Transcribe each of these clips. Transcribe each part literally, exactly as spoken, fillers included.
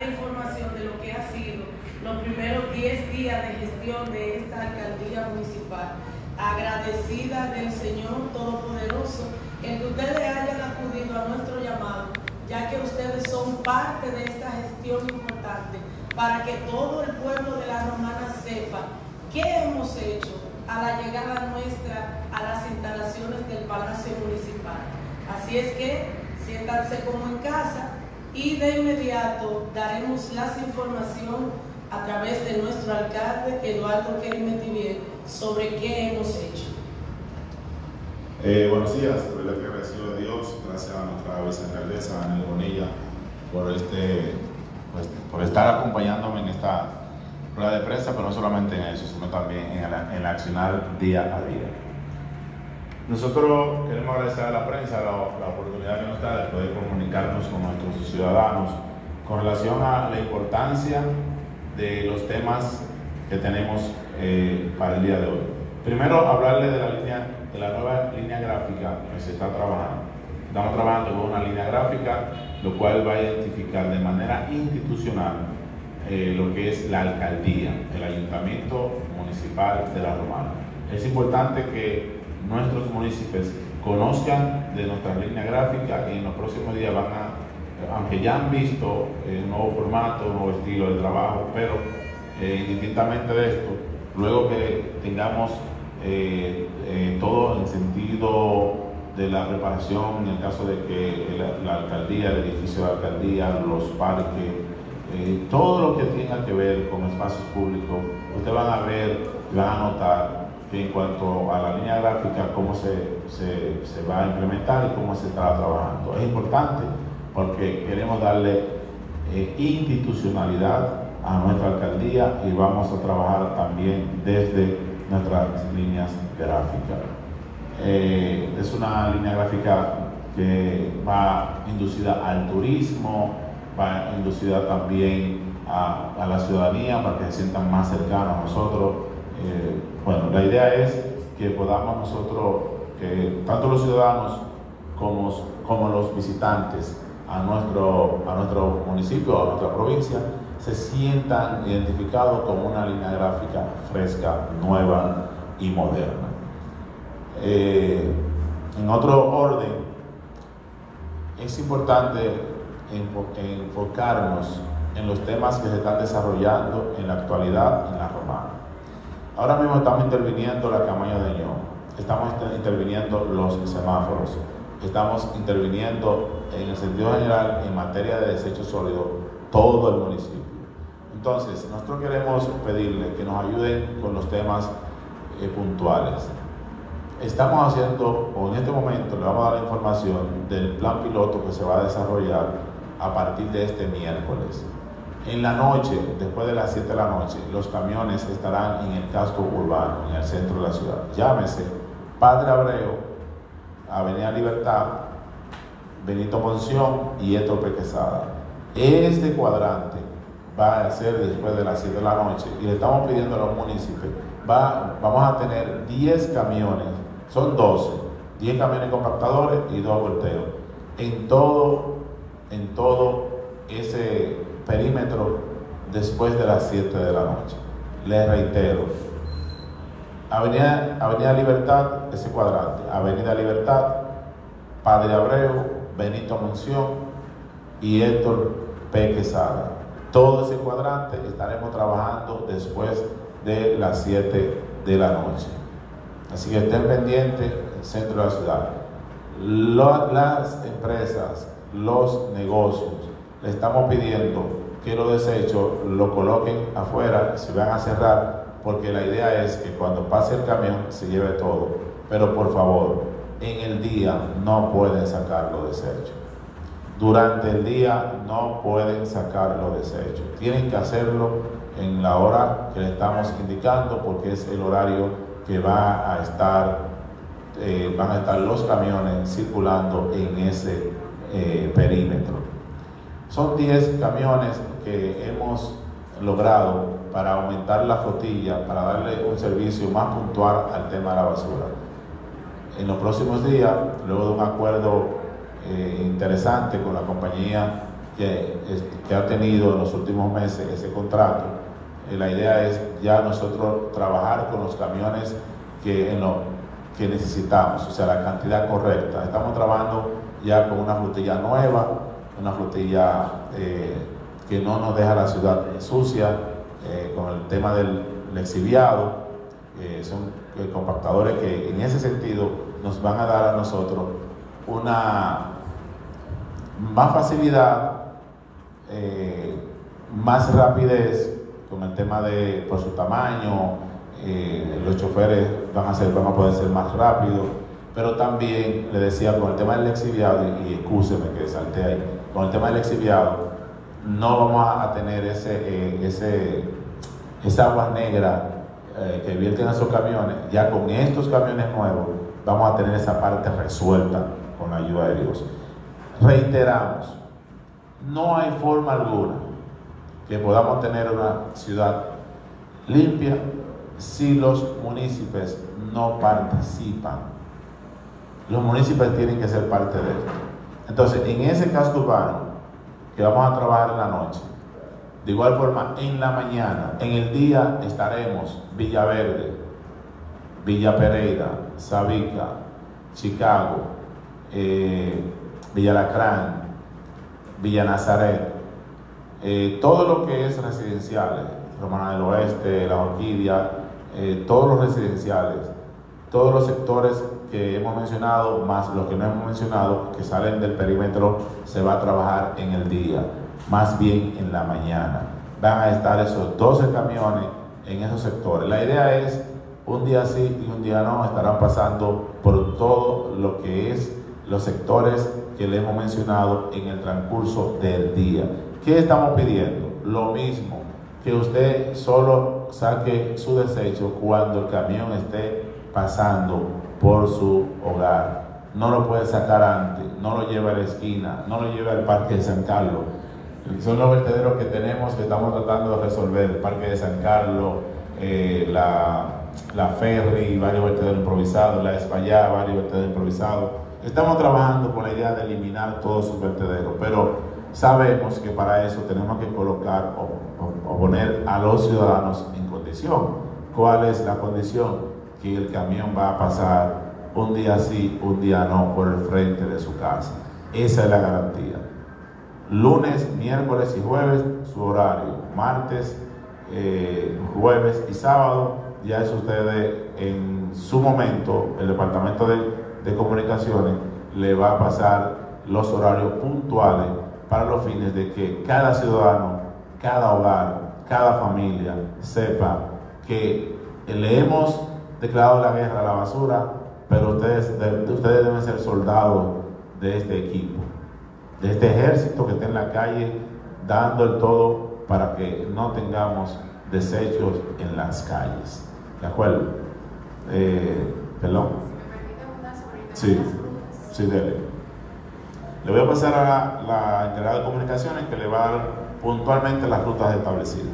Información de lo que ha sido los primeros diez días de gestión de esta alcaldía municipal. Agradecida del Señor Todopoderoso el que ustedes hayan acudido a nuestro llamado, ya que ustedes son parte de esta gestión importante para que todo el pueblo de La Romana sepa qué hemos hecho a la llegada nuestra a las instalaciones del Palacio Municipal. Así es que siéntanse como en casa y de inmediato daremos las información a través de nuestro alcalde Eduardo Kelly Metivier sobre qué hemos hecho. Eh, buenos días, de verdad que agradecido a Dios, gracias a nuestra vicealcaldesa Ana Bonilla por, este, pues, por estar acompañándome en esta rueda de prensa, pero no solamente en eso, sino también en el, en el accionar día a día. Nosotros queremos agradecer a la prensa la, la oportunidad que nos da de poder comunicarnos con nuestros ciudadanos con relación a la importancia de los temas que tenemos eh, para el día de hoy. Primero, hablarle de la, línea, de la nueva línea gráfica que se está trabajando. Estamos trabajando con una línea gráfica, lo cual va a identificar de manera institucional eh, lo que es la alcaldía, el ayuntamiento municipal de La Romana. Es importante que nuestros municipios conozcan de nuestra línea gráfica y en los próximos días van a, aunque ya han visto eh, un nuevo formato, un nuevo estilo de trabajo, pero eh, indistintamente de esto, luego que tengamos eh, eh, todo en sentido de la preparación, en el caso de que la, la alcaldía, el edificio de la alcaldía, los parques, eh, todo lo que tenga que ver con espacios públicos, ustedes van a ver y van a notar en cuanto a la línea gráfica, cómo se, se, se va a implementar y cómo se está trabajando. Es importante porque queremos darle eh, institucionalidad a nuestra alcaldía y vamos a trabajar también desde nuestras líneas gráficas. Eh, es una línea gráfica que va inducida al turismo, va inducida también a, a la ciudadanía para que se sientan más cercanos a nosotros. Eh, bueno, la idea es que podamos nosotros, que tanto los ciudadanos como, como los visitantes a nuestro, a nuestro municipio, a nuestra provincia, se sientan identificados con una línea gráfica fresca, nueva y moderna. Eh, en otro orden, es importante enfocarnos en los temas que se están desarrollando en la actualidad en La Romana. Ahora mismo estamos interviniendo la Camaño de Ño, estamos interviniendo los semáforos, estamos interviniendo en el sentido general en materia de desechos sólidos todo el municipio. Entonces, nosotros queremos pedirle que nos ayuden con los temas eh, puntuales. Estamos haciendo, o en este momento le vamos a dar la información del plan piloto que se va a desarrollar a partir de este miércoles. En la noche, después de las siete de la noche, los camiones estarán en el casco urbano, en el centro de la ciudad. Llámese Padre Abreu, Avenida Libertad, Benito Monción y Héctor P. Quesada. Este cuadrante va a ser después de las siete de la noche y le estamos pidiendo a los municipios, va, vamos a tener diez camiones, son doce, diez camiones compactadores y dos volteos. En todo, en todo ese perímetro después de las siete de la noche. Les reitero, Avenida, Avenida Libertad, ese cuadrante, Avenida Libertad, Padre Abreu, Benito Monción y Héctor P. Quesada. Todo ese cuadrante estaremos trabajando después de las siete de la noche. Así que estén pendientes del centro de la ciudad. Lo, las empresas, los negocios, le estamos pidiendo que los desechos lo coloquen afuera, se van a cerrar, porque la idea es que cuando pase el camión se lleve todo. Pero por favor, en el día no pueden sacar los desechos. Durante el día no pueden sacar los desechos. Tienen que hacerlo en la hora que le estamos indicando, porque es el horario que va a estar, eh, van a estar los camiones circulando en ese eh, perímetro. Son diez camiones que hemos logrado para aumentar la flotilla, para darle un servicio más puntual al tema de la basura. En los próximos días, luego de un acuerdo eh, interesante con la compañía que, que ha tenido en los últimos meses ese contrato. Eh, la idea es ya nosotros trabajar con los camiones que, en lo, que necesitamos, o sea, la cantidad correcta. Estamos trabajando ya con una flotilla nueva, una flotilla eh, que no nos deja la ciudad sucia, eh, con el tema del lexiviado. Eh, son eh, compactadores que en ese sentido nos van a dar a nosotros una más facilidad, eh, más rapidez con el tema de por su tamaño. Eh, los choferes van a, ser, van a poder ser más rápidos, pero también le decía con el tema del lexiviado, y, y excúseme que salté ahí, con el tema del lexiviado no vamos a tener ese, eh, ese, esa agua negra eh, que vierten esos camiones. Ya con estos camiones nuevos vamos a tener esa parte resuelta con la ayuda de Dios. Reiteramos, no hay forma alguna que podamos tener una ciudad limpia si los municipios no participan. Los municipios tienen que ser parte de esto. Entonces, en ese casco urbano que vamos a trabajar en la noche, de igual forma en la mañana, en el día estaremos Villaverde, Villa Pereira, Sabica, Chicago, eh, Villa Lacrán, Villa Nazaret, eh, todo lo que es residenciales, Romana del Oeste, La Orquídea, eh, todos los residenciales, todos los sectores que hemos mencionado, más los que no hemos mencionado, que salen del perímetro, se va a trabajar en el día, más bien en la mañana. Van a estar esos doce camiones en esos sectores. La idea es, un día sí y un día no, estarán pasando por todo lo que es los sectores que le hemos mencionado en el transcurso del día. ¿Qué estamos pidiendo? Lo mismo, que usted solo saque su desecho cuando el camión esté pasando por su hogar. No lo puede sacar antes, no lo lleve a la esquina, no lo lleve al Parque de San Carlos. Son los vertederos que tenemos que estamos tratando de resolver: el Parque de San Carlos, eh, la, la Ferry, varios vertederos improvisados, la Espaillá, varios vertederos improvisados. Estamos trabajando con la idea de eliminar todos sus vertederos, pero sabemos que para eso tenemos que colocar o, o, o poner a los ciudadanos en condición. ¿Cuál es la condición? Que el camión va a pasar un día sí, un día no, por el frente de su casa. Esa es la garantía. Lunes, miércoles y jueves, su horario. Martes, eh, jueves y sábado, ya es ustedes en su momento, el Departamento de, de Comunicaciones le va a pasar los horarios puntuales para los fines de que cada ciudadano, cada hogar, cada familia sepa que le hemos declarado la guerra a la basura, pero ustedes, de, ustedes deben ser soldados de este equipo, de este ejército que está en la calle dando el todo para que no tengamos desechos en las calles. ¿De acuerdo? Eh, ¿Perdón? Sí, sí, dele. Le voy a pasar a la, la encargada de comunicaciones que le va a dar puntualmente las rutas establecidas.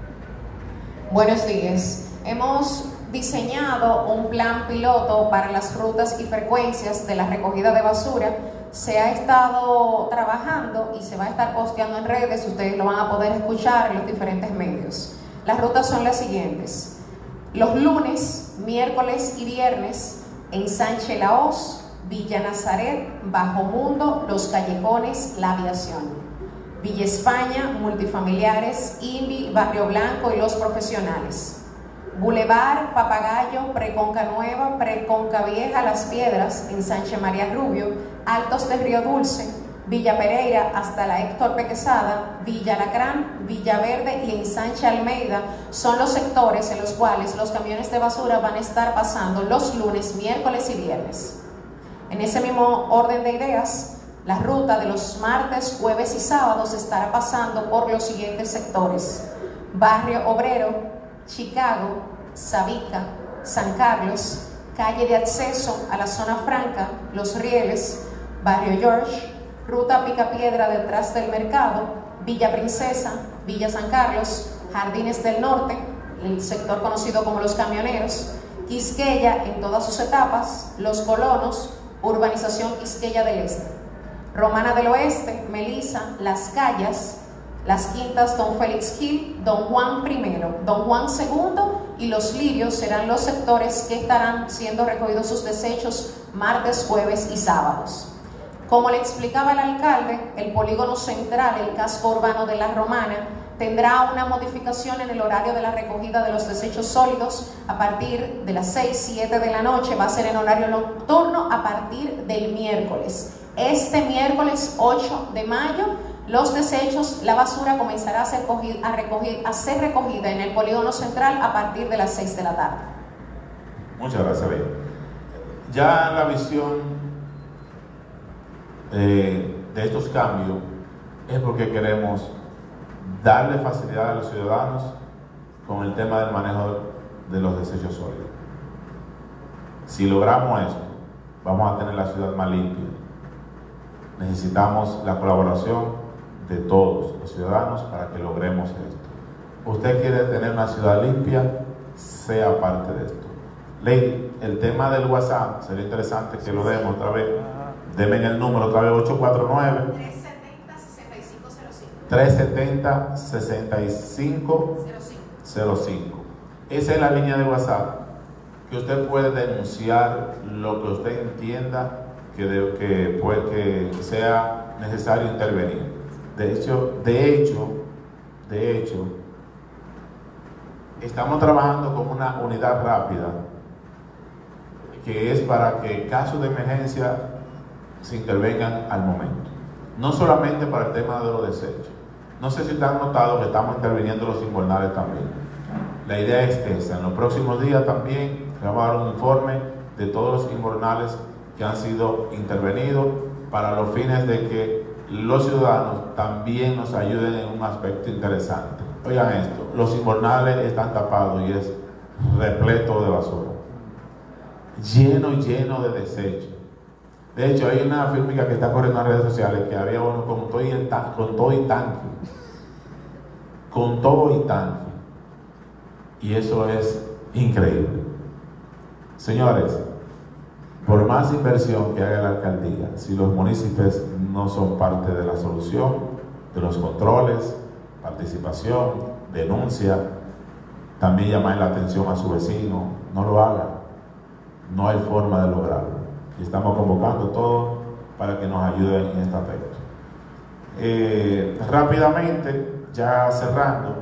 Buenos días. Hemos diseñado un plan piloto para las rutas y frecuencias de la recogida de basura. Se ha estado trabajando y se va a estar posteando en redes. Ustedes lo van a poder escuchar en los diferentes medios. Las rutas son las siguientes: los lunes, miércoles y viernes en Sánchez Lahoz, Villa Nazaret, Bajo Mundo, Los Callejones, La Aviación. Villa España, Multifamiliares, INVI, Barrio Blanco y Los Profesionales. Boulevard Papagayo, Preconca Nueva, Preconca Vieja, Las Piedras, en Sánchez María Rubio, Altos de Río Dulce, Villa Pereira hasta la Héctor Pequezada, Villa Lacrán, Villa Verde y en Sánchez Almeida son los sectores en los cuales los camiones de basura van a estar pasando los lunes, miércoles y viernes. En ese mismo orden de ideas, la ruta de los martes, jueves y sábados estará pasando por los siguientes sectores: Barrio Obrero, Chicago, Sabica, San Carlos, calle de acceso a la zona franca, Los Rieles, Barrio George, ruta Picapiedra detrás del mercado, Villa Princesa, Villa San Carlos, Jardines del Norte, el sector conocido como Los Camioneros, Quisqueya en todas sus etapas, Los Colonos, Urbanización Quisqueya del Este. Romana del Oeste, Melissa, Las Calles, Las Quintas, Don Félix Gil, Don Juan primero, Don Juan segundo y Los Lirios serán los sectores que estarán siendo recogidos sus desechos martes, jueves y sábados. Como le explicaba el alcalde, el polígono central, el casco urbano de La Romana, tendrá una modificación en el horario de la recogida de los desechos sólidos a partir de las seis, siete de la noche. Va a ser en horario nocturno a partir del miércoles. Este miércoles ocho de mayo, los desechos, la basura comenzará a ser, cogida, a, recoger, a ser recogida en el polígono central a partir de las seis de la tarde. Muchas gracias, Bea. Ya la visión eh, de estos cambios es porque queremos darle facilidad a los ciudadanos con el tema del manejo de los desechos sólidos. Si logramos esto, vamos a tener la ciudad más limpia. Necesitamos la colaboración de todos los ciudadanos para que logremos esto. Usted quiere tener una ciudad limpia, sea parte de esto. Ley, el tema del WhatsApp, sería interesante que lo demos otra vez. Deme el número otra vez, ocho cuatro nueve, tres setenta, sesenta y cinco cero cinco. Esa es la línea de WhatsApp que usted puede denunciar lo que usted entienda que, de, que, puede, que sea necesario intervenir. De hecho, de hecho, de hecho, estamos trabajando con una unidad rápida que es para que casos de emergencia se intervengan al momento. No solamente para el tema de los desechos. No sé si te han notado que estamos interviniendo los invernales también. La idea es esa. En los próximos días también vamos a dar un informe de todos los invernales que han sido intervenidos para los fines de que los ciudadanos también nos ayuden en un aspecto interesante. Oigan esto, los invernales están tapados y es repleto de basura, lleno, lleno de desechos. De hecho, hay una fílmica que está corriendo en las redes sociales que había uno con todo y, el tan, con todo y tanque, con todo y tanque, y eso es increíble. Señores, por más inversión que haga la alcaldía, si los municipios no son parte de la solución, de los controles, participación, denuncia, también llamar la atención a su vecino, no lo haga. No hay forma de lograrlo. Y estamos convocando a todos para que nos ayuden en este aspecto. Eh, rápidamente, ya cerrando,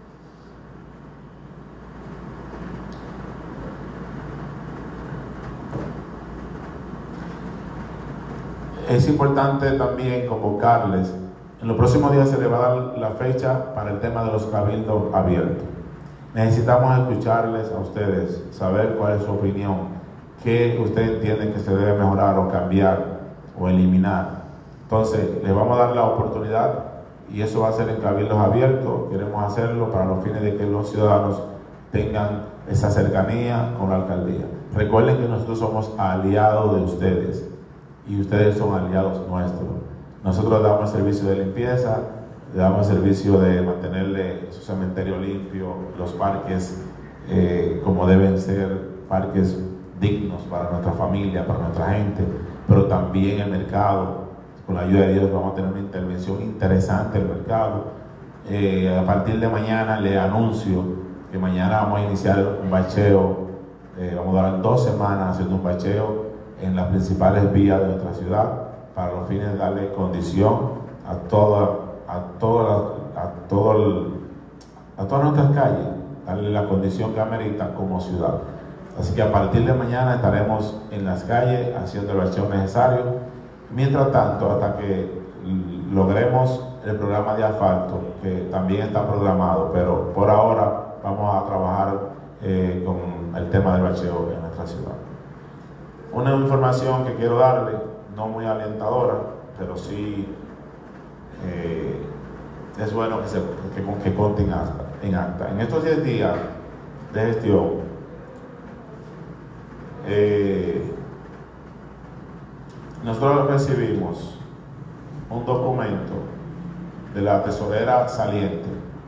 es importante también convocarles. En los próximos días se le va a dar la fecha para el tema de los cabildos abiertos. Necesitamos escucharles a ustedes, saber cuál es su opinión, qué usted entiende que se debe mejorar o cambiar o eliminar. Entonces, les vamos a dar la oportunidad y eso va a ser en cabildos abiertos. Queremos hacerlo para los fines de que los ciudadanos tengan esa cercanía con la alcaldía. Recuerden que nosotros somos aliados de ustedes y ustedes son aliados nuestros. Nosotros damos servicio de limpieza, le damos servicio de mantenerle su cementerio limpio, los parques eh, como deben ser, parques dignos para nuestra familia, para nuestra gente, pero también el mercado. Con la ayuda de Dios vamos a tener una intervención interesante en el mercado. Eh, a partir de mañana le anuncio que mañana vamos a iniciar un bacheo, eh, vamos a dar dos semanas haciendo un bacheo en las principales vías de nuestra ciudad para los fines de darle condición a toda, a toda, a todo el, a todas nuestras calles, darle la condición que amerita como ciudad. Así que a partir de mañana estaremos en las calles haciendo el bacheo necesario. Mientras tanto, hasta que logremos el programa de asfalto, que también está programado, pero por ahora vamos a trabajar eh, con el tema del bacheo en nuestra ciudad. Una información que quiero darle, no muy alentadora, pero sí eh, es bueno que, se, que, que conte en acta, en acta. En estos diez días de gestión, eh, nosotros recibimos un documento de la tesorera saliente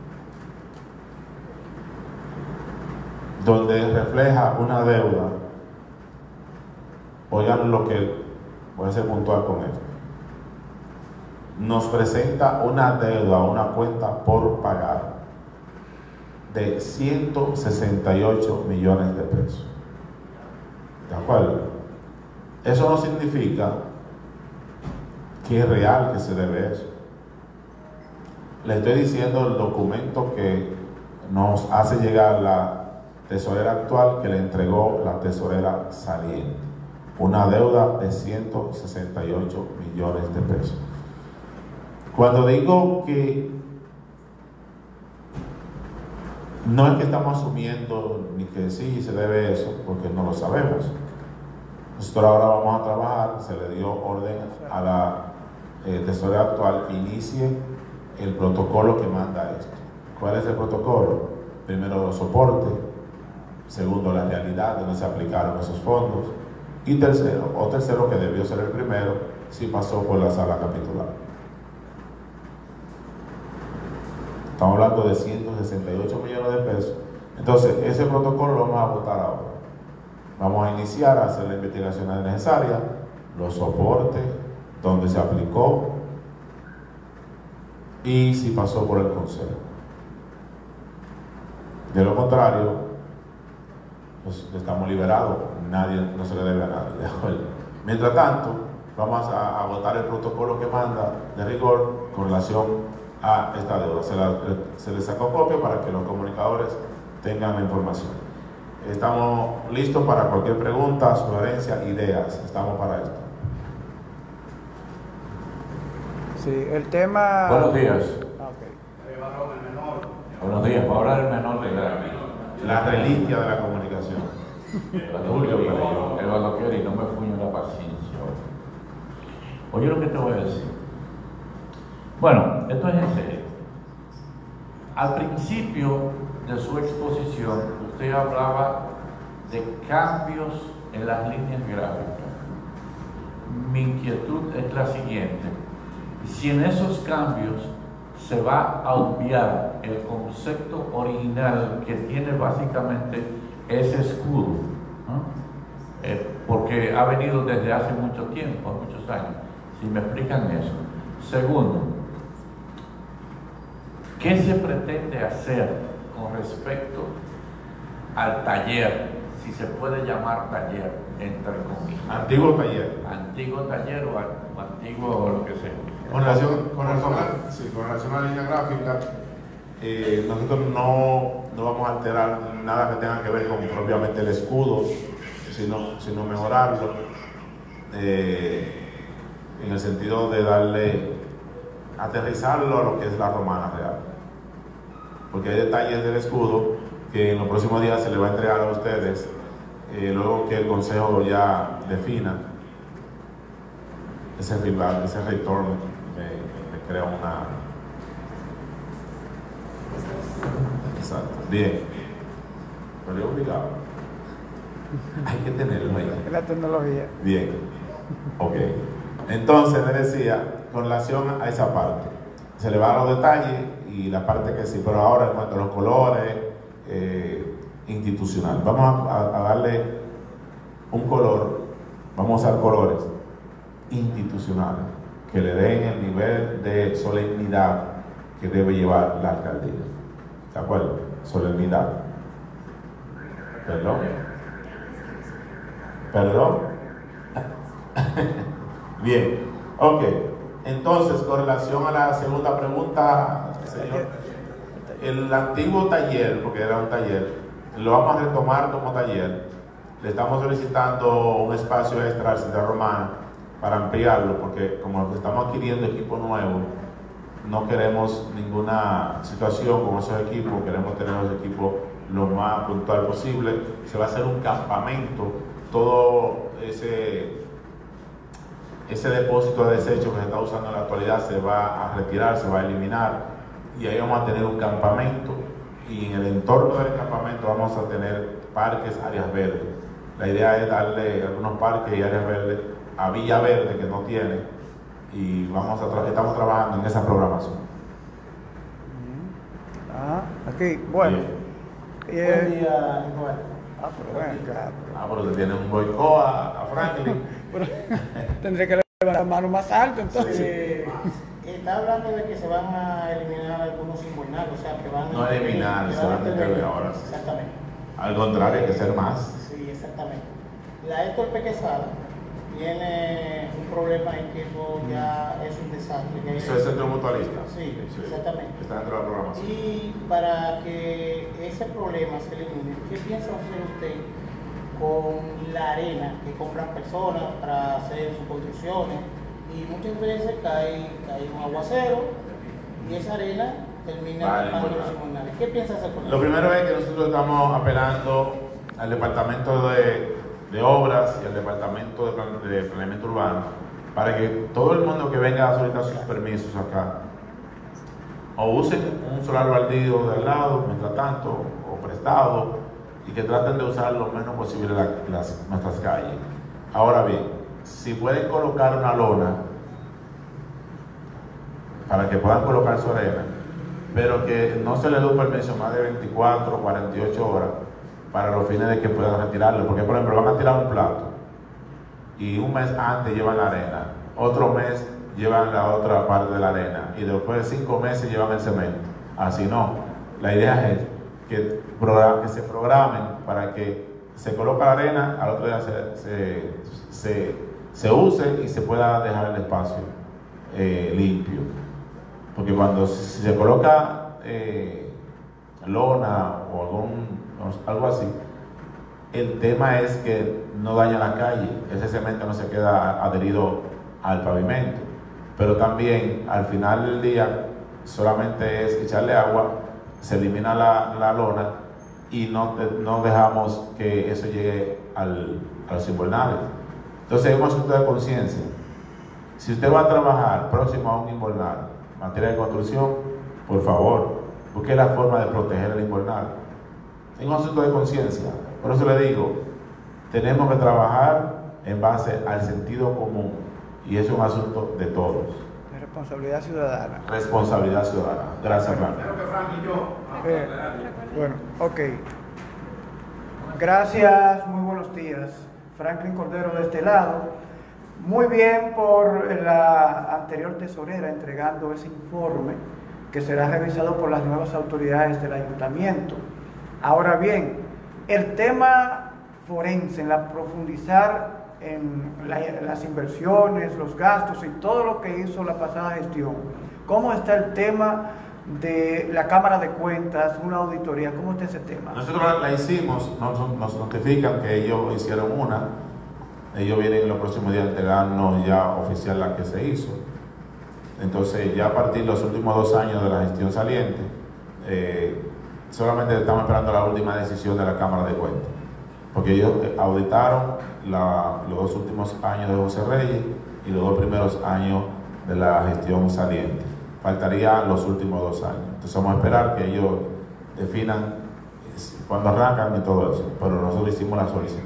donde refleja una deuda. Oigan lo que voy a ser puntual con esto. nos presenta una deuda, una cuenta por pagar de ciento sesenta y ocho millones de pesos. ¿De acuerdo? Eso no significa que es real que se debe eso. Le estoy diciendo el documento que nos hace llegar la tesorera actual, que le entregó la tesorera saliente. Una deuda de ciento sesenta y ocho millones de pesos. Cuando digo que no es que estamos asumiendo ni que sí se debe eso, porque no lo sabemos. Nosotros ahora vamos a trabajar, se le dio orden a la eh, tesorera actual que inicie el protocolo que manda esto. ¿Cuál es el protocolo? Primero, los soportes. Segundo, la realidad de donde se aplicaron esos fondos. Y tercero, o tercero que debió ser el primero, si pasó por la sala capitular. Estamos hablando de ciento sesenta y ocho millones de pesos. Entonces, ese protocolo lo vamos a votar ahora. Vamos a iniciar a hacer las investigaciones necesarias, los soportes, donde se aplicó y si pasó por el consejo. De lo contrario, pues estamos liberados, nadie, no se le debe a nadie. Mientras tanto, vamos a, a votar el protocolo que manda de rigor con relación a esta deuda. Se, la, se le sacó copia para que los comunicadores tengan la información. Estamos listos para cualquier pregunta, sugerencia, ideas. Estamos para esto. Sí, el tema... Buenos días. Ah, okay. Buenos días. Para hablar el menor de la... La reliquia de la comunicación. El baloquero y no me fuño la paciencia. Oye lo que te voy a decir. Bueno, esto es en serio. Al principio de su exposición, usted hablaba de cambios en las líneas gráficas. Mi inquietud es la siguiente: si en esos cambios se va a obviar el concepto original que tiene básicamente ese escudo, ¿no? eh, porque ha venido desde hace mucho tiempo, muchos años. Si me explican eso. Segundo, ¿qué se pretende hacer con respecto al taller, si se puede llamar taller, entre comillas? Antiguo taller. Antiguo taller o, o antiguo lo que sea. Con relación, con relación, a, sí, con relación a la línea gráfica, eh, nosotros no, no vamos a alterar nada que tenga que ver con propiamente el escudo, sino, sino mejorarlo eh, en el sentido de darle, aterrizarlo a lo que es la romana real. Porque hay detalles del escudo que en los próximos días se le va a entregar a ustedes, eh, luego que el consejo ya defina ese feedback, ese retorno. Me, me crea una... Exacto. Bien. Pero es obligado. Hay que tenerlo ahí. La tecnología. Bien. Ok. Entonces, le decía, con relación a esa parte, se le va a los detalles y la parte que sí, pero ahora en cuanto a los colores eh, institucional, vamos a, a darle un color, vamos a usar colores institucionales que le den el nivel de solemnidad que debe llevar la alcaldía. ¿De acuerdo? Solemnidad. ¿Perdón? ¿Perdón? Bien. Ok. Entonces, con relación a la segunda pregunta, señor, el antiguo taller, porque era un taller, lo vamos a retomar como taller. Le estamos solicitando un espacio extra al Centro Romana para ampliarlo, porque como estamos adquiriendo equipo nuevo, no queremos ninguna situación con esos equipos, queremos tener los equipos lo más puntual posible. Se va a hacer un campamento, todo ese, ese depósito de desechos que se está usando en la actualidad se va a retirar, se va a eliminar, y ahí vamos a tener un campamento, y en el entorno del campamento vamos a tener parques, áreas verdes. La idea es darle algunos parques y áreas verdes a Villa Verde, que no tiene, y vamos a tra estamos trabajando en esa programación. Ah, aquí, bueno. Bien. Eh, Buen día, Igual. ah, pero bueno, claro. Ah, pero te tiene un boicot a, a Franklin. Pero tendré que levantar la mano más alto entonces. Eh, está hablando de que se van a eliminar algunos invernales, o sea, que van a... No eliminar, que se van a intervenir ahora. Exactamente. Al contrario, hay que ser más. Sí, exactamente. La Héctor Quesada tiene un problema en que eso ya es un desastre. Que ¿Eso es centro mutualista? Sí, sí, exactamente. Está dentro de la programación. Y para que ese problema se elimine, ¿qué piensa hacer usted con la arena que compran personas para hacer sus construcciones? Y muchas veces cae, cae un aguacero y esa arena termina Vale, tapando bueno. los inmunales. ¿Qué piensa hacer con eso? Lo primero es que nosotros estamos apelando al departamento de, de obras y al departamento de, plan, de planeamiento urbano para que todo el mundo que venga a solicitar sus permisos acá o usen un solar baldío de al lado, mientras tanto, o prestado, y que traten de usar lo menos posible la, las, nuestras calles. Ahora bien, si pueden colocar una lona para que puedan colocar su arena, pero que no se les dé un permiso más de veinticuatro o cuarenta y ocho horas para los fines de que puedan retirarlo, porque por ejemplo van a tirar un plato y un mes antes llevan la arena, otro mes llevan la otra parte de la arena y después de cinco meses llevan el cemento. Así no, la idea es que, que se programen para que se coloque la arena, al otro día se, se, se, se use y se pueda dejar el espacio eh, limpio. Porque cuando se, se coloca eh, lona o algún, algo así, el tema es que no daña la calle, ese cemento no se queda adherido al pavimento, pero también al final del día solamente es echarle agua, se elimina la, la lona y no, te, no dejamos que eso llegue al, a los invernales. Entonces es un asunto de conciencia. Si usted va a trabajar próximo a un invernal, materia de construcción, por favor, busque la forma de proteger el invernal. Es un asunto de conciencia. Por eso le digo, tenemos que trabajar en base al sentido común y es un asunto de todos. De responsabilidad ciudadana. Responsabilidad ciudadana. Gracias, Frank. Eh, bueno, ok. Gracias, muy buenos días. Franklin Cordero de este lado. Muy bien por la anterior tesorera entregando ese informe que será revisado por las nuevas autoridades del ayuntamiento. Ahora bien, el tema forense, en la profundizar en la, las inversiones, los gastos y todo lo que hizo la pasada gestión. ¿Cómo está el tema de la Cámara de Cuentas, una auditoría? ¿Cómo está ese tema? Nosotros la hicimos, nos, nos notifican que ellos hicieron una. Ellos vienen en los próximos días a entregarnos ya oficial la que se hizo. Entonces, ya a partir de los últimos dos años de la gestión saliente, eh, solamente estamos esperando la última decisión de la Cámara de Cuentas. Porque ellos auditaron la, los dos últimos años de José Reyes y los dos primeros años de la gestión saliente. Faltarían los últimos dos años. Entonces, vamos a esperar que ellos definan cuándo arrancan y todo eso. Pero nosotros hicimos la solicitud.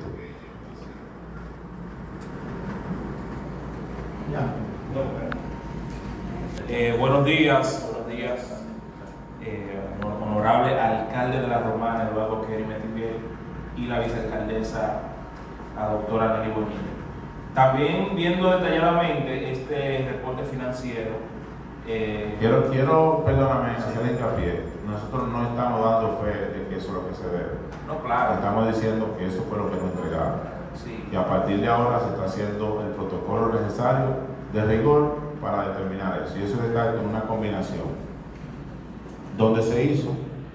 Eh, buenos días, buenos días, eh, honorable alcalde de la Romana, Eduardo Kerry Metivier, y la vicealcaldesa, la doctora Nelly Bonilla. También viendo detalladamente este reporte financiero. Eh, quiero, quiero, perdóname, hacer hincapié. Nosotros no estamos dando fe de que eso es lo que se debe. No, claro. Estamos diciendo que eso fue lo que nos entregaron. Sí. Y a partir de ahora se está haciendo el protocolo necesario de rigor para determinar eso. Y eso está en una combinación. ¿Dónde se hizo?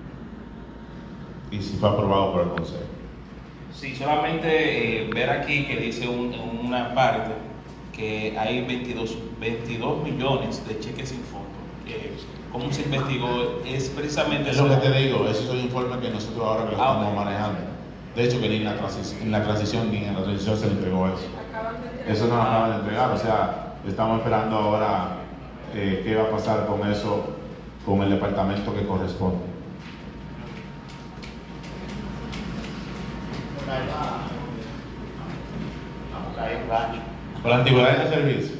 Y si fue aprobado por el Consejo. Sí, solamente eh, ver aquí que dice un, una parte que hay veintidós millones de cheques sin fondo. Eh, ¿Cómo se investigó? Es precisamente Es lo que te digo, ese es el informe que nosotros ahora que lo Ah, estamos okay. manejando. De hecho, que ni en la, transición, en la transición ni en la transición se le entregó eso. Eso no lo acaban de entregar, o sea, estamos esperando ahora eh, qué va a pasar con eso, con el departamento que corresponde. Con la antigüedad de servicio.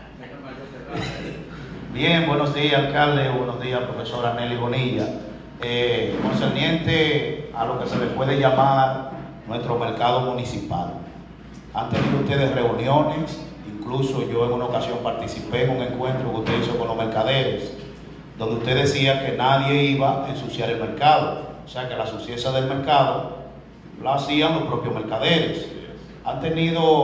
Bien, buenos días, alcalde, buenos días, profesora Nelly Bonilla. Eh, concerniente a lo que se le puede llamar nuestro mercado municipal. Han tenido ustedes reuniones, incluso yo en una ocasión participé en un encuentro que usted hizo con los mercaderes, donde usted decía que nadie iba a ensuciar el mercado, o sea que la suciedad del mercado la hacían los propios mercaderes. Han tenido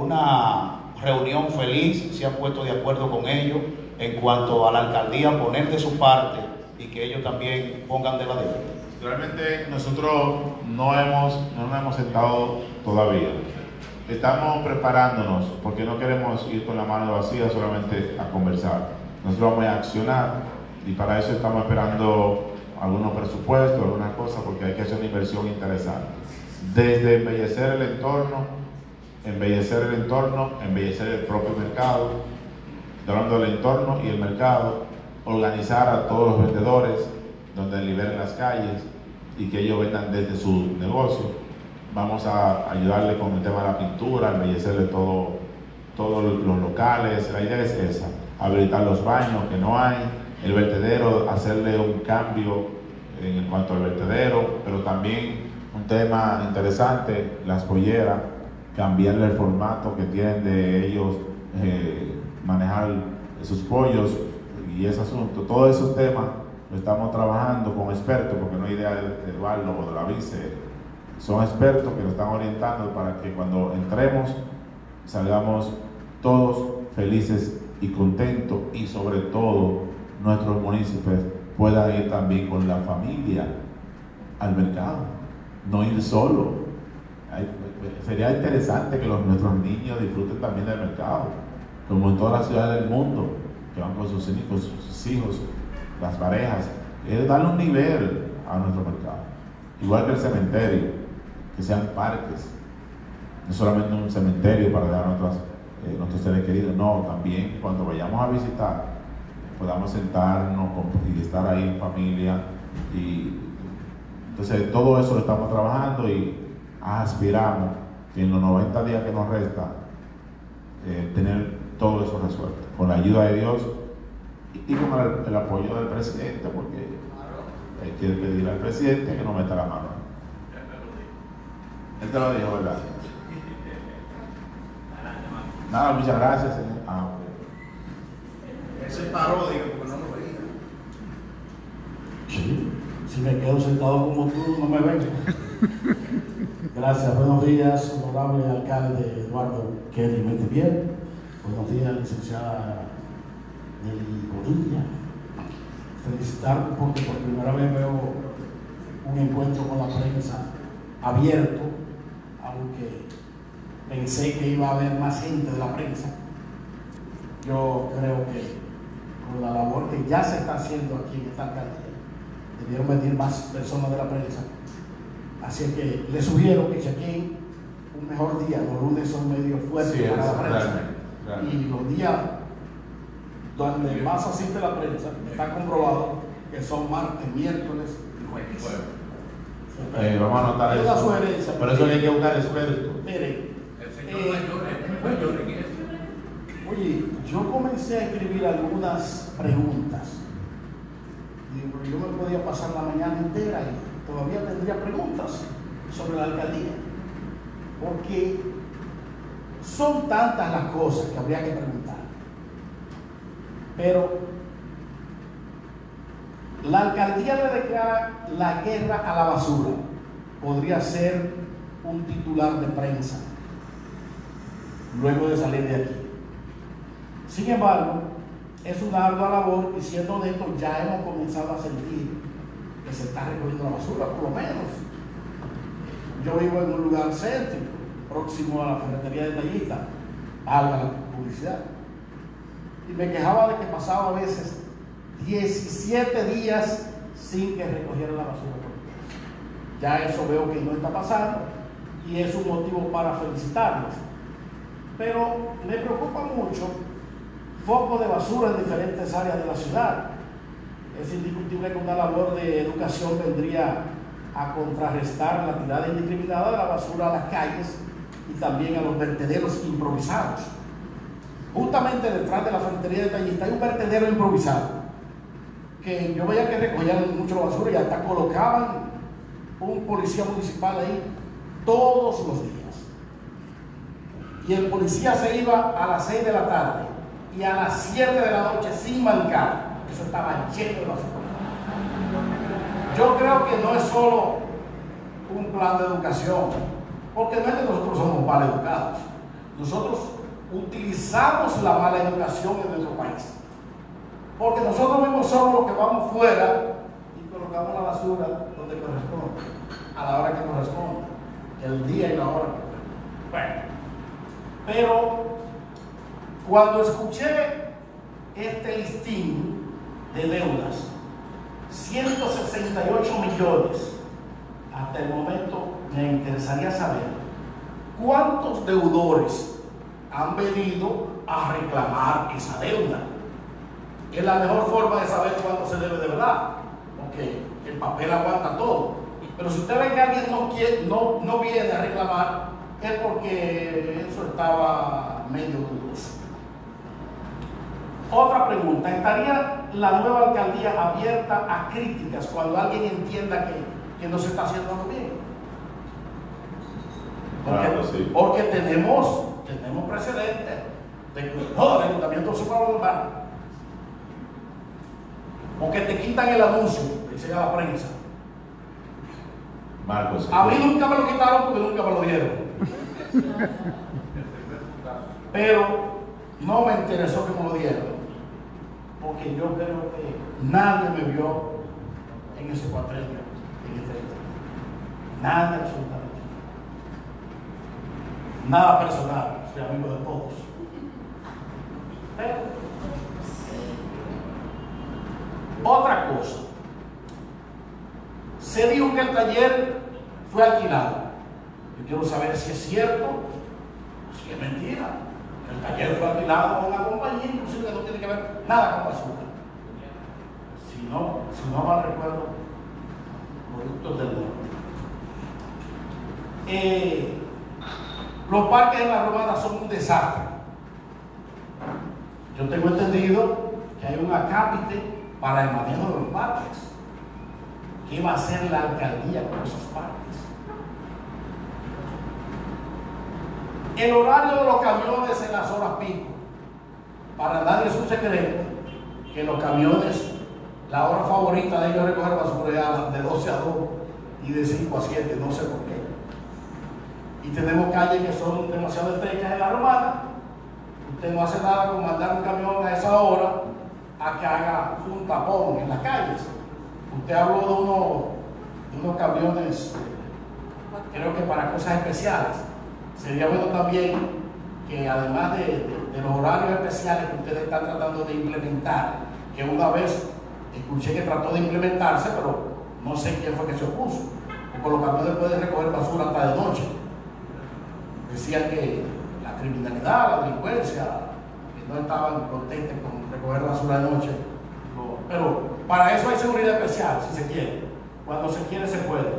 una reunión feliz, se han puesto de acuerdo con ellos en cuanto a la alcaldía poner de su parte y que ellos también pongan de la de ellos. Realmente nosotros no hemos, no nos hemos sentado todavía. Estamos preparándonos porque no queremos ir con la mano vacía solamente a conversar. Nosotros vamos a accionar y para eso estamos esperando algunos presupuestos, algunas cosas, porque hay que hacer una inversión interesante. Desde embellecer el entorno, embellecer el entorno, embellecer el propio mercado, hablando del entorno y el mercado, organizar a todos los vendedores donde liberen las calles y que ellos vendan desde su negocio. Vamos a ayudarle con el tema de la pintura, embellecerle todo, todos los locales. La idea es esa, habilitar los baños que no hay, el vertedero, hacerle un cambio en cuanto al vertedero, pero también un tema interesante, las polleras, cambiarle el formato que tienen de ellos eh, manejar esos pollos y ese asunto. Todos esos temas lo estamos trabajando con expertos, porque no hay idea de Eduardo o de la vice. Son expertos que nos están orientando para que cuando entremos salgamos todos felices y contentos, y sobre todo nuestros municipios puedan ir también con la familia al mercado, no ir solo. Hay, sería interesante que los, nuestros niños disfruten también del mercado, como en todas las ciudades del mundo, que van con sus hijos, sus hijos, las parejas. Es darle un nivel a nuestro mercado, igual que el cementerio, que sean parques, no solamente un cementerio para dar a nuestras, eh, nuestros seres queridos, no, también cuando vayamos a visitar podamos sentarnos y estar ahí en familia. Y entonces todo eso lo estamos trabajando y aspiramos que en los noventa días que nos resta eh, tener todo eso resuelto con la ayuda de Dios y, y con el, el apoyo del presidente, porque hay que pedirle al presidente que nos meta la mano. Él te lo dijo, ¿verdad? Nada, muchas gracias, señor. Ah, okay. Ese paródico porque no lo veía. Sí, si me quedo sentado como tú, no me vengo. Gracias, buenos días, honorable alcalde Eduardo Kelly Metivier. Buenos días, licenciada Nelly Bonilla. Felicitarme porque por primera vez veo un encuentro con la prensa abierto, aunque pensé que iba a haber más gente de la prensa. Yo creo que con la labor que ya se está haciendo aquí en esta alcaldía, debieron venir más personas de la prensa. Así que les sugiero que chequen un mejor día. Los lunes son medio fuertes sí, para la prensa. Claro, claro. Y los días donde más asiste la prensa, está comprobado que son martes, miércoles y jueves. Eh, vamos a anotar eso. Sugerencia, por eso hay que buscar expertos. Miren, eh, oye, yo comencé a escribir algunas preguntas. Y yo me podía pasar la mañana entera y todavía tendría preguntas sobre la alcaldía. Porque son tantas las cosas que habría que preguntar. Pero la alcaldía le declara la guerra a la basura. Podría ser un titular de prensa luego de salir de aquí. Sin embargo, es una ardua labor y siendo honesto ya hemos comenzado a sentir que se está recogiendo la basura, por lo menos. Yo vivo en un lugar céntrico, próximo a la ferretería de Tallita, valga la publicidad. Y me quejaba de que pasaba a veces diecisiete días sin que recogieran la basura. Ya eso veo que no está pasando y es un motivo para felicitarlos. Pero me preocupa mucho focos de basura en diferentes áreas de la ciudad. Es indiscutible que una labor de educación vendría a contrarrestar la tirada indiscriminada de la basura a las calles y también a los vertederos improvisados. Justamente detrás de la ferretería de Tallita hay un vertedero improvisado que yo veía que recogían mucho la basura y hasta colocaban un policía municipal ahí todos los días. y el policía se iba a las seis de la tarde y a las siete de la noche sin marcar, eso estaba lleno de basura. Yo creo que no es solo un plan de educación, porque no es que nosotros somos mal educados, nosotros utilizamos la mala educación en nuestro país, porque nosotros mismos somos los que vamos fuera y colocamos la basura donde corresponde, a la hora que corresponde, el día y la hora. Bueno, pero cuando escuché este listín de deudas, ciento sesenta y ocho millones, hasta el momento me interesaría saber cuántos deudores han venido a reclamar esa deuda. Es la mejor forma de saber cuánto se debe de verdad, porque el papel aguanta todo. Pero si usted ve que alguien no, quiere, no, no viene a reclamar, es porque eso estaba medio dudoso. Otra pregunta, ¿estaría la nueva alcaldía abierta a críticas cuando alguien entienda que, que no se está haciendo algo bien? Porque, Claro, sí. porque tenemos, tenemos precedentes de que no, el ayuntamiento se va a volver. Porque te quitan el anuncio, dice a la prensa. Marcos. A mí nunca me lo quitaron porque nunca me lo dieron. Pero no me interesó que me lo dieran, porque yo creo que nadie me vio en ese cuatrenio, en este estado. Nadie, absolutamente. Nada personal, soy amigo de todos. Pero, otra cosa, se dijo que el taller fue alquilado. Yo quiero saber si es cierto o si es mentira. El taller fue alquilado por una compañía, inclusive no tiene que ver nada con basura. Si no, si no mal recuerdo, productos del norte. Eh, los parques en la Romana son un desastre. Yo tengo entendido que hay un acápite para el manejo de los parques. ¿Qué va a hacer la alcaldía con esos parques? El horario de los camiones en las horas pico. Para nadie es un secreto que los camiones, la hora favorita de ellos es recoger basura de doce a dos y de cinco a siete, no sé por qué. Y tenemos calles que son demasiado estrechas en la Romana. Usted no hace nada con mandar un camión a esa hora a que haga un tapón en las calles. Usted habló de, uno, de unos camiones, creo que para cosas especiales. Sería bueno también que además de, de, de los horarios especiales que ustedes están tratando de implementar, que una vez escuché que trató de implementarse, pero no sé quién fue que se opuso, que por los camiones pueden recoger basura hasta de noche. Decían que la criminalidad, la delincuencia, que no estaban contentos con recoger basura de noche. Pero para eso hay seguridad especial, si se quiere. Cuando se quiere, se puede.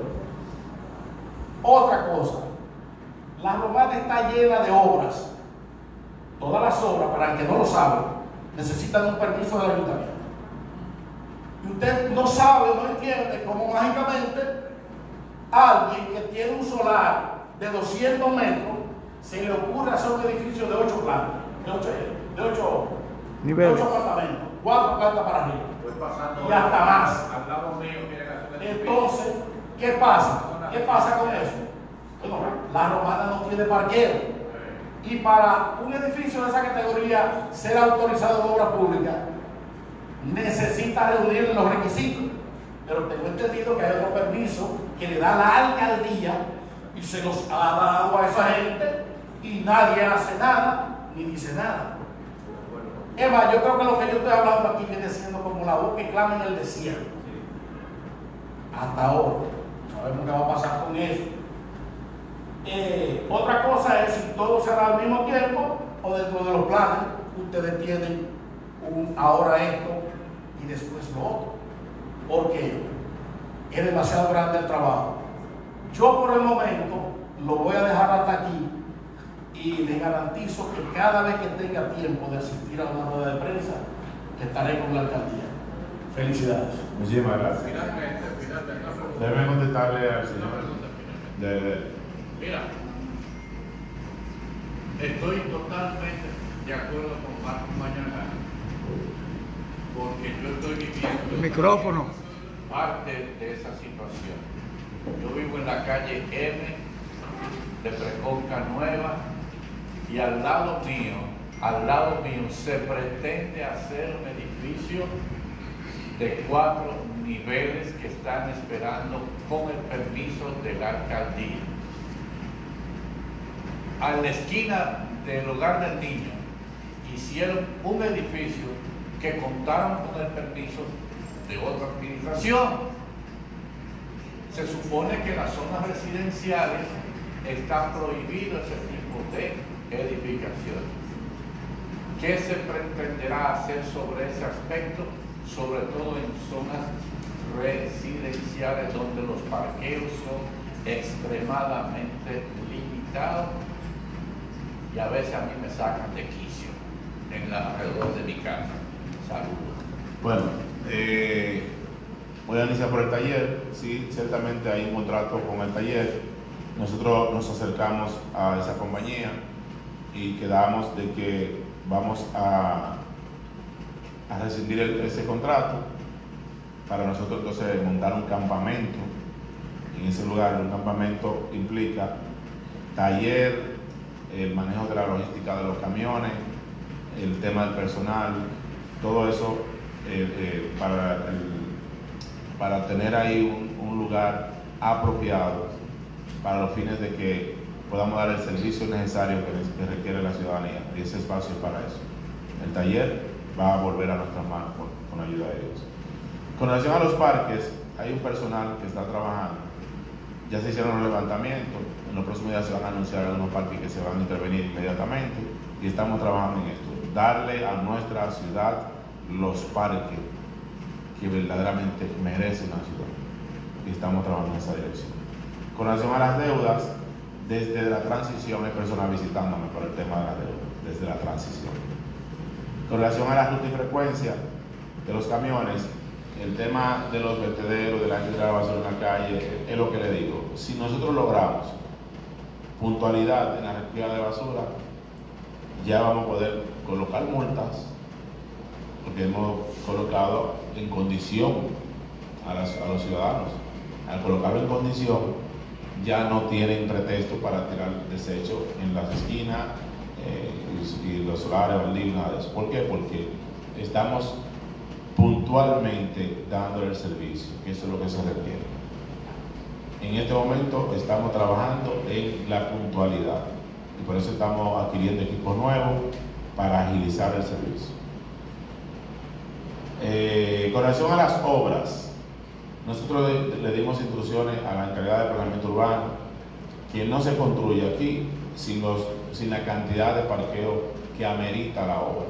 Otra cosa, la Romana está llena de obras. Todas las obras, para el que no lo sabe, necesitan un permiso del ayuntamiento. Y usted no sabe, no entiende cómo mágicamente alguien que tiene un solar de doscientos metros se le ocurre hacer un edificio de ocho plantas, de ocho, de ocho, de ocho apartamentos, cuatro plantas para arriba. Y hasta más. Entonces, ¿qué pasa? ¿Qué pasa con eso? Bueno, la Romana no tiene parqueo. Y para un edificio de esa categoría ser autorizado en obra pública, necesita reunir los requisitos. Pero tengo entendido que hay otro permiso que le da la alcaldía y se los ha dado a esa gente y nadie hace nada ni dice nada. Eva, yo creo que lo que yo estoy hablando aquí viene siendo como la voz que clama en el desierto. Hasta ahora. Sabemos qué va a pasar con eso. Eh, otra cosa es si todo será al mismo tiempo o dentro de los planes ustedes tienen un ahora esto y después lo otro. Porque es demasiado grande el trabajo. Yo por el momento lo voy a dejar hasta aquí. Y les garantizo que cada vez que tenga tiempo de asistir a una rueda de prensa, estaré con la alcaldía. Felicidades. Muchísimas gracias. Finalmente, finalmente. Debe contestarle al señor. De, de. Mira, Estoy totalmente de acuerdo con Marco Mañana, porque yo estoy viviendo El micrófono. parte de esa situación. Yo vivo en la calle M de Preconca Nueva y al lado mío, al lado mío se pretende hacer un edificio de cuatro niveles que están esperando con el permiso de la alcaldía. A la esquina del hogar del niño hicieron un edificio que contaron con el permiso de otra administración. Se supone que en las zonas residenciales está prohibido ese tipo de edificaciones. ¿Qué se pretenderá hacer sobre ese aspecto? Sobre todo en zonas residenciales donde los parqueos son extremadamente limitados y a veces a mí me sacan de quicio en la alrededor de mi casa. Saludos. Bueno, eh, voy a iniciar por el taller. Sí, ciertamente hay un contrato con el taller. Nosotros nos acercamos a esa compañía y quedamos de que vamos a, a rescindir el, ese contrato para nosotros entonces montar un campamento en ese lugar. Un campamento implica taller, el manejo de la logística de los camiones, el tema del personal, todo eso eh, eh, para, el, para tener ahí un, un lugar apropiado para los fines de que podamos dar el servicio necesario que, que requiere la ciudadanía, y ese espacio es para eso. El taller va a volver a nuestras manos con, con ayuda de ellos. Con relación a los parques, hay un personal que está trabajando. Ya se hicieron los levantamientos, en los próximos días se van a anunciar algunos parques que se van a intervenir inmediatamente y estamos trabajando en esto. Darle a nuestra ciudad los parques que verdaderamente merecen la ciudad. Y estamos trabajando en esa dirección. Con relación a las deudas, desde la transición hay personas visitándome por el tema de las deudas, desde la transición. Con relación a la ruta y frecuencia de los camiones, el tema de los vertederos, de la gente de la basura en la calle, es lo que le digo. Si nosotros logramos puntualidad en la recogida de basura, ya vamos a poder colocar multas, porque hemos colocado en condición a, las, a los ciudadanos. Al colocarlo en condición, ya no tienen pretexto para tirar desecho en las esquinas eh, y, y los solares, baldíos, nada de eso. ¿Por qué? Porque estamos puntualmente dándole el servicio, que eso es lo que se requiere. En este momento estamos trabajando en la puntualidad y por eso estamos adquiriendo equipos nuevos para agilizar el servicio. Eh, con relación a las obras, nosotros le, le dimos instrucciones a la encargada de planeamiento urbano que no se construye aquí sin, los, sin la cantidad de parqueo que amerita la obra.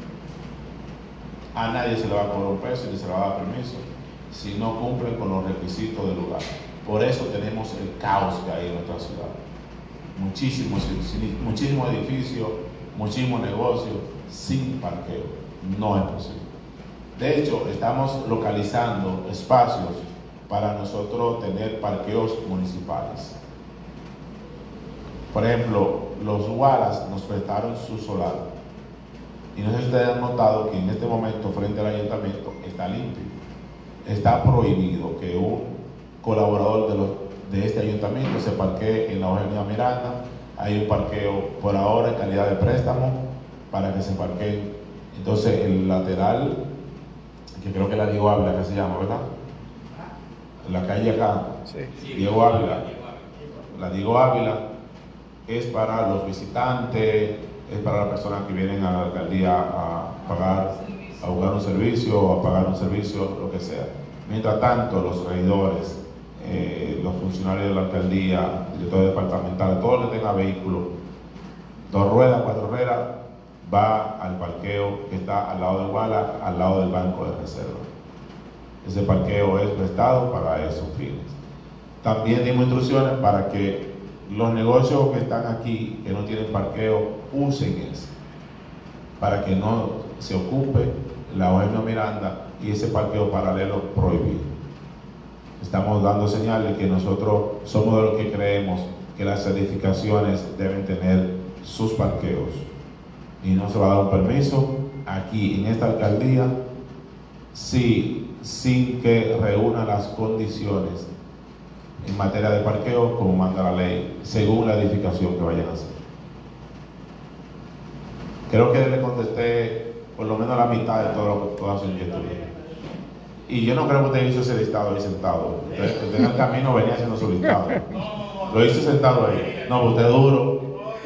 A nadie se le va a cobrar un peso ni se le va a dar permiso si no cumplen con los requisitos del lugar. Por eso tenemos el caos que hay en nuestra ciudad. Muchísimos, muchísimos edificios, muchísimos negocios sin parqueo. No es posible. De hecho, estamos localizando espacios para nosotros tener parqueos municipales. Por ejemplo, los Wallace nos prestaron su solar. Y no sé si ustedes han notado que en este momento, frente al ayuntamiento, está limpio. Está prohibido que un colaborador de, los, de este ayuntamiento se parquee en la Eugenio Miranda. Hay un parqueo por ahora en calidad de préstamo para que se parqueen. Entonces, el lateral, que creo que la Diego Ávila, que se llama, ¿verdad? La calle acá, sí. Diego Ávila. La Diego Ávila es para los visitantes, es para las personas que vienen a la alcaldía a pagar, a buscar un servicio o a pagar un servicio, lo que sea. Mientras tanto, los regidores, eh, los funcionarios de la alcaldía, directores departamentales, todo el que tenga vehículo, dos ruedas, cuatro ruedas, va al parqueo que está al lado de Guala, al lado del banco de reserva. Ese parqueo es prestado para esos fines. También dimos instrucciones para que los negocios que están aquí, que no tienen parqueo, usen eso, para que no se ocupe la Eugenio Miranda y ese parqueo paralelo prohibido. Estamos dando señales que nosotros somos de los que creemos que las edificaciones deben tener sus parqueos y no se va a dar un permiso aquí en esta alcaldía si, sin que reúna las condiciones en materia de parqueo como manda la ley según la edificación que vayan a hacer. Creo que le contesté por lo menos la mitad de todo lo que todas sus inquietudes. Y yo no creo que usted hizo ese listado ahí sentado. Usted, usted en el camino venía haciendo su listado. Lo hizo sentado ahí. No, usted es duro.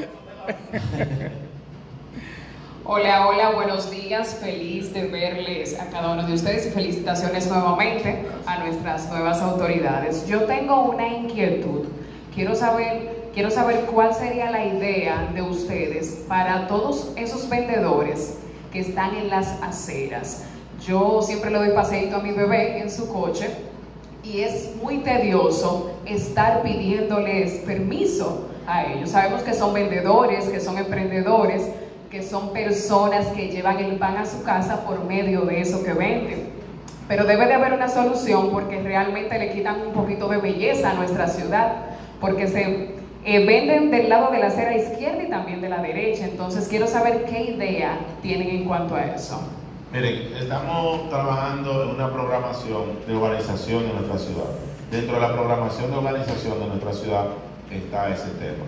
Hola, hola, buenos días. Feliz de verles a cada uno de ustedes y felicitaciones nuevamente a nuestras nuevas autoridades. Yo tengo una inquietud. Quiero saber, quiero saber cuál sería la idea de ustedes para todos esos vendedores que están en las aceras. Yo siempre le doy paseíto a mi bebé en su coche y es muy tedioso estar pidiéndoles permiso a ellos. Sabemos que son vendedores, que son emprendedores, que son personas que llevan el pan a su casa por medio de eso que venden. Pero debe de haber una solución porque realmente le quitan un poquito de belleza a nuestra ciudad, porque se eh, venden del lado de la acera izquierda y también de la derecha. Entonces quiero saber qué idea tienen en cuanto a eso. Miren, estamos trabajando en una programación de urbanización en nuestra ciudad. Dentro de la programación de urbanización de nuestra ciudad está ese tema.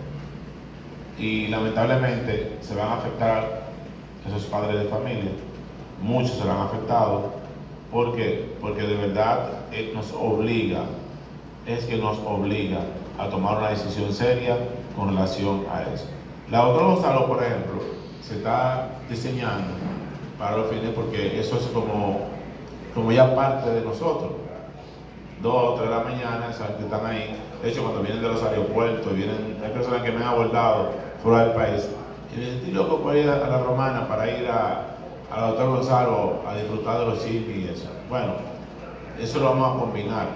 Y lamentablemente se van a afectar esos padres de familia. Muchos se van afectados. ¿Por qué? Porque de verdad eh, nos obliga, es que nos obliga a tomar una decisión seria con relación a eso. La doctora Gonzalo, por ejemplo, se está diseñando para los fines, porque eso es como, como ya parte de nosotros. Dos o tres de la mañana, ¿sabes? Que están ahí. De hecho, cuando vienen de los aeropuertos, y vienen, hay personas que me han abordado fuera del país, y me dicen, estoy loco por ir a la Romana para ir a, a la doctora Gonzalo a disfrutar de los chismes y eso. Bueno, eso lo vamos a combinar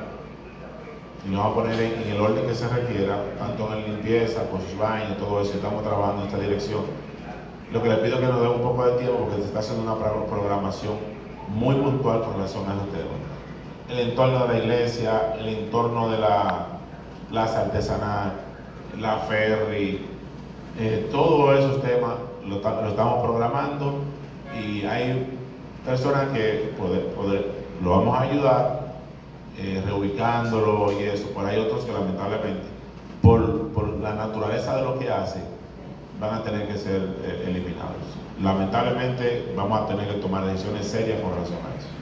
y lo vamos a poner en, en el orden que se requiera, tanto en limpieza, con sus baños, todo eso. Estamos trabajando en esta dirección. Lo que les pido es que nos den un poco de tiempo porque se está haciendo una programación muy puntual con relación a este tema. El entorno de la iglesia, el entorno de la plaza artesanal, la ferry, eh, todos esos temas lo, lo estamos programando y hay personas que poder, poder, lo vamos a ayudar eh, reubicándolo y eso, pero hay otros que lamentablemente por, por la naturaleza de lo que hace van a tener que ser eh, eliminados. Lamentablemente vamos a tener que tomar decisiones serias con relación a eso.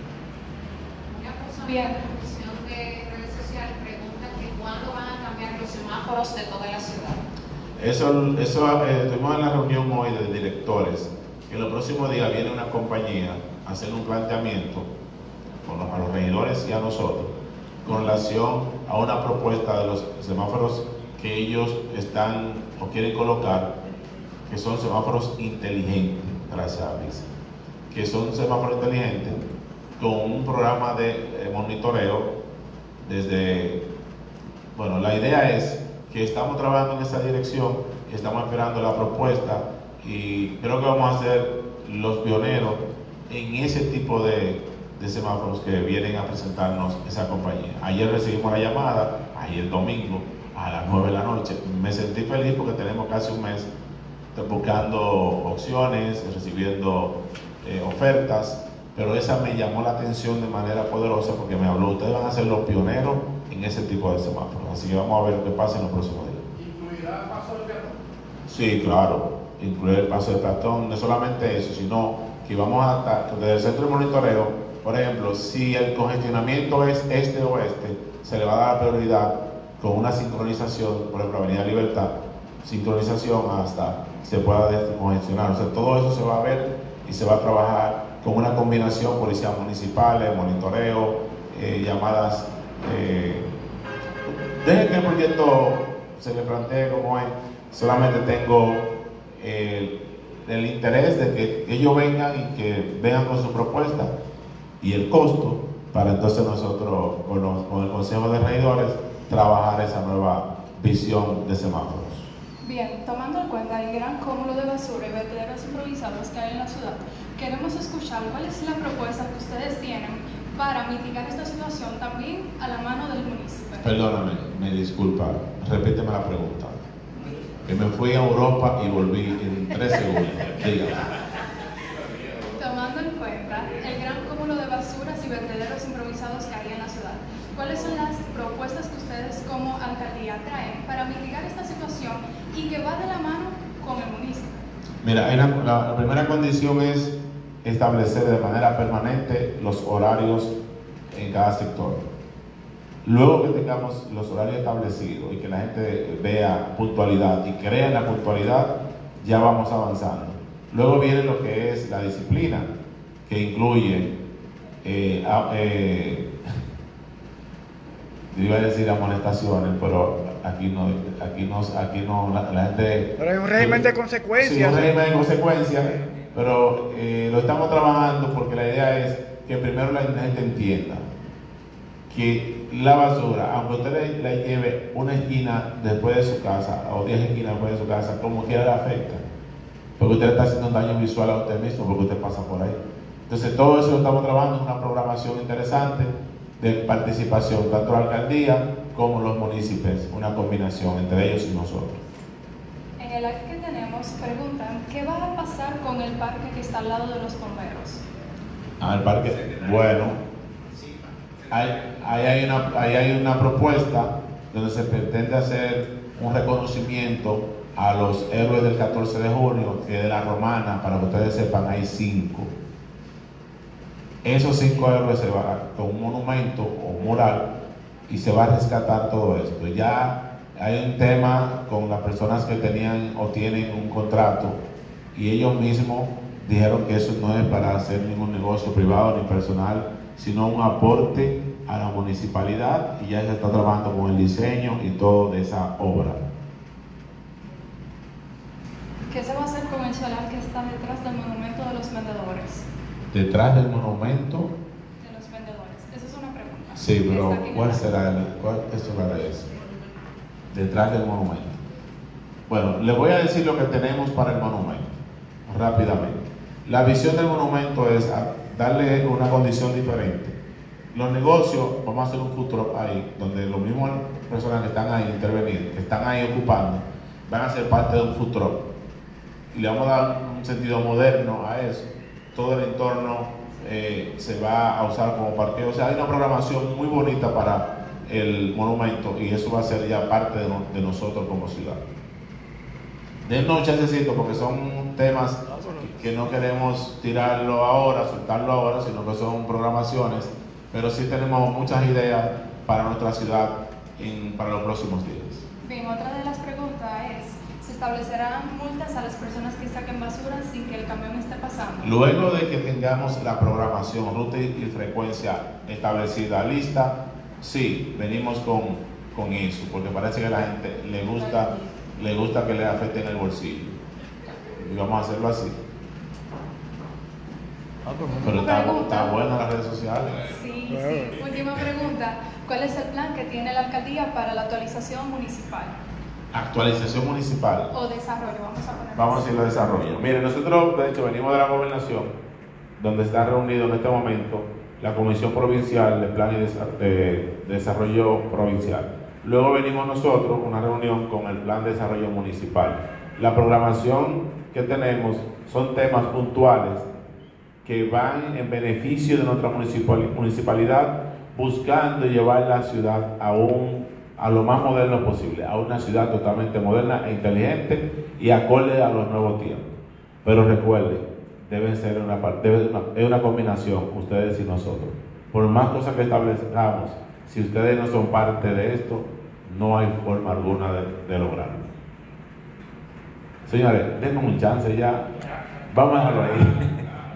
Bien, la Comisión de Redes Sociales pregunta que cuándo van a cambiar los semáforos de toda la ciudad. Eso, eso eh, estuvimos en la reunión hoy de directores, que en los próximos días viene una compañía a hacer un planteamiento con los, a los regidores y a nosotros con relación a una propuesta de los semáforos que ellos están o quieren colocar, que son semáforos inteligentes, gracias a Luis, que son semáforos inteligentes con un programa de eh, monitoreo desde, bueno, la idea es que estamos trabajando en esa dirección, estamos esperando la propuesta y creo que vamos a ser los pioneros en ese tipo de, de semáforos que vienen a presentarnos esa compañía. Ayer recibimos la llamada, ayer domingo, a las nueve de la noche. Me sentí feliz porque tenemos casi un mes buscando opciones, recibiendo eh, ofertas, pero esa me llamó la atención de manera poderosa porque me habló, ustedes van a ser los pioneros en ese tipo de semáforos, así que vamos a ver qué pasa en los próximos días. ¿Incluirá el paso del peatón? Sí, claro, incluir el paso del peatón, no solamente eso, sino que vamos a estar, desde el centro de monitoreo, por ejemplo, si el congestionamiento es este-oeste, se le va a dar prioridad con una sincronización, por ejemplo, Avenida Libertad, sincronización hasta se pueda descongestionar, o sea, todo eso se va a ver y se va a trabajar con una combinación policías municipales, monitoreo, eh, llamadas. Eh, desde que el proyecto se le plantee como es, solamente tengo eh, el interés de que ellos vengan y que vengan con su propuesta y el costo para entonces nosotros con, los, con el Consejo de Regidores trabajar esa nueva visión de semáforos. Bien, tomando en cuenta el gran cúmulo de basura y vertederos improvisados que hay en la ciudad, queremos escuchar cuál es la propuesta que ustedes tienen para mitigar esta situación también a la mano del municipio. Perdóname, me disculpa, repíteme la pregunta. que me fui a Europa y volví en tres segundos. Dígame. Tomando en cuenta el gran cúmulo de basuras y vertederos improvisados que hay en la ciudad, ¿cuáles son las propuestas que ustedes como alcaldía traen para mitigar esta situación y que va de la mano con el municipio? Mira, hay una- la, la primera condición es establecer de manera permanente los horarios en cada sector. Luego que tengamos los horarios establecidos y que la gente vea puntualidad y crea en la puntualidad, ya vamos avanzando. Luego viene lo que es la disciplina, que incluye, eh, a- eh, iba a decir amonestaciones, pero aquí no, aquí no, aquí no, la, la gente... Pero hay un régimen de consecuencias. Sí, un régimen de consecuencias, pero eh, lo estamos trabajando porque la idea es que primero la gente entienda que la basura, aunque usted le, le lleve una esquina después de su casa o diez esquinas después de su casa, como quiera le afecta, porque usted le está haciendo un daño visual a usted mismo porque usted pasa por ahí. Entonces todo eso lo estamos trabajando en una programación interesante de participación, tanto la alcaldía como los municipios, una combinación entre ellos y nosotros. En el acto que tenemos preguntan, ¿qué va a pasar con el parque que está al lado de los bomberos? Ah, el parque, bueno, ahí, ahí hay una, ahí hay una propuesta donde se pretende hacer un reconocimiento a los héroes del catorce de junio, que de la Romana, para que ustedes sepan, hay cinco. Esos cinco héroes se van con un monumento o un mural y se va a rescatar todo esto. Ya hay un tema con las personas que tenían o tienen un contrato y ellos mismos dijeron que eso no es para hacer ningún negocio privado ni personal, sino un aporte a la municipalidad, y ya se está trabajando con el diseño y todo de esa obra. ¿Qué se va a hacer con el solar que está detrás del monumento de los vendedores? Detrás del monumento, De los vendedores. Esa es una pregunta. sí, pero Está aquí en ¿cuál el- será el, cuál qué solar es? Detrás del monumento. Bueno, les voy a decir lo que tenemos para el monumento, rápidamente. La visión del monumento es a- darle una condición diferente. Los negocios, vamos a hacer un futuro ahí, donde los mismos personas que están ahí intervenidos, que están ahí ocupando, van a ser parte de un futuro. Y le vamos a dar un sentido moderno a eso. Todo el entorno eh, se va a usar como parqueo. O sea, hay una programación muy bonita para el monumento y eso va a ser ya parte de, no- de nosotros como ciudad. Dennos un chancecito porque son temas que, que no queremos tirarlo ahora, soltarlo ahora, sino que son programaciones, pero sí tenemos muchas ideas para nuestra ciudad en, para los próximos días. Bien, otra de las preguntas es, ¿se establecerán multas a las personas que saquen basura sin que el camión esté pasando? Luego de que tengamos la programación, ruta y frecuencia establecida, lista, sí, venimos con, con eso, porque parece que a la gente le gusta, le gusta que le afecten el bolsillo. Y vamos a hacerlo así. Pero está, está buena las redes sociales. Sí, sí. Última pregunta. ¿Cuál es el plan que tiene la alcaldía para la actualización municipal? Actualización municipal. O desarrollo, vamos a poner. Vamos a decirlo desarrollo. Miren, nosotros de hecho venimos de la gobernación, donde está reunido en este momento la Comisión Provincial de Plan y Desa- de Desarrollo Provincial. Luego venimos nosotros, una reunión con el Plan de Desarrollo Municipal. La programación que tenemos son temas puntuales que van en beneficio de nuestra municipal- municipalidad, buscando llevar la ciudad a un a lo más moderno posible, a una ciudad totalmente moderna e inteligente y acorde a los nuevos tiempos. Pero recuerden, deben ser una, par- debe- una, es una combinación, ustedes y nosotros. Por más cosas que establezcamos, si ustedes no son parte de esto, no hay forma alguna de, de lograrlo. Señores, denme un chance ya. Vamos a dejarlo ahí.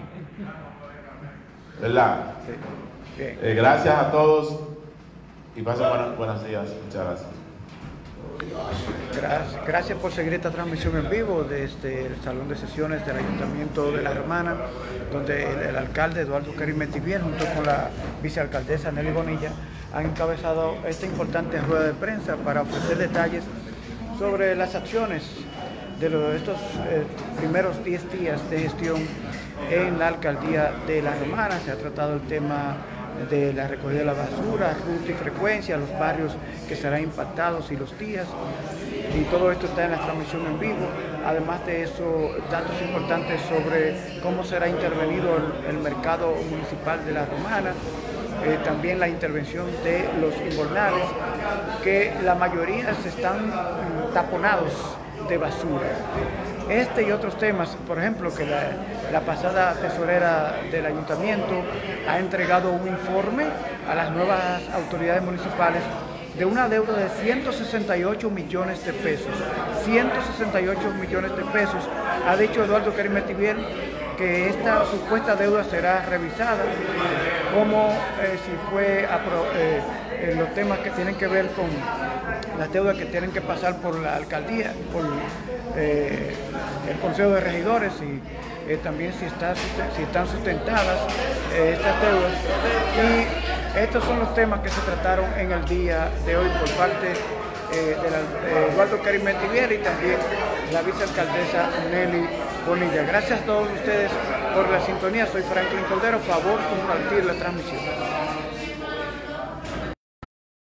¿Verdad? Eh, gracias a todos y pasen buenas, buenos días. Muchas gracias. Gracias, gracias por seguir esta transmisión en vivo desde el Salón de Sesiones del Ayuntamiento de La Romana, donde el, el alcalde Eduardo Kerim Metivier, junto con la vicealcaldesa Nelly Bonilla, han encabezado esta importante rueda de prensa para ofrecer detalles sobre las acciones de los, estos eh, primeros diez días de gestión en la alcaldía de La Romana. Se ha tratado el tema de la recogida de la basura, ruta y frecuencia, los barrios que serán impactados y los días. Y todo esto está en la transmisión en vivo. Además de eso, datos importantes sobre cómo será intervenido el, el mercado municipal de La Romana. Eh, también la intervención de los inbornales, que la mayoría se están mm, taponados de basura. Este y otros temas, por ejemplo, que la, la pasada tesorera del ayuntamiento ha entregado un informe a las nuevas autoridades municipales de una deuda de ciento sesenta y ocho millones de pesos. ciento sesenta y ocho millones de pesos. Ha dicho Eduardo Karim Metivier que esta supuesta deuda será revisada, como eh, si fue apro eh, eh, los temas que tienen que ver con las deudas que tienen que pasar por la alcaldía, por eh, el Consejo de Regidores y eh, también si, está, si están sustentadas eh, estas deudas. Y estos son los temas que se trataron en el día de hoy por parte eh, de, la, de Eduardo Karim Metivier y también la vicealcaldesa Nelly Bonilla. Gracias a todos ustedes por la sintonía. Soy Franklin Cordero. Favor compartir la transmisión.